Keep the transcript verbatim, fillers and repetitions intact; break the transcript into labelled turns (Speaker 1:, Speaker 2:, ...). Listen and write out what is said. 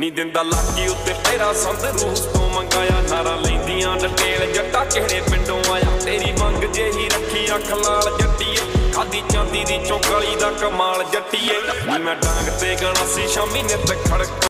Speaker 1: ਨੀ ਦਿੰਦਾ ਲਾਗੀ ਉੱਤੇ ਤੇਰਾ ਸੰਦ ਰੂਸ ਤੋਂ ਮੰਗਾਇਆ ਨਾਰਾ ਲੈਂਦੀਆਂ ਡਟੇਲ ਜੱਟਾ ਕਿਹੜੇ ਪਿੰਡੋਂ ਆਇਆ ਤੇਰੀ ਮੰਗ ਜਿਹੀ ਰੱਖੀ ਅੱਖ ਲਾਲ ਜੱਟੀਏ ਖਾਦੀ ਚਾਂਦੀ ਦੀ ਚੌਂਕਾਲੀ ਦਾ ਕਮਾਲ ਜੱਟੀਏ ਮੈਂ ਡਾਂਗ ਤੇ ਗਾਣਾ ਸੀ ਸ਼ਾਮੀ ਨਿੱਤ ਖੜਕ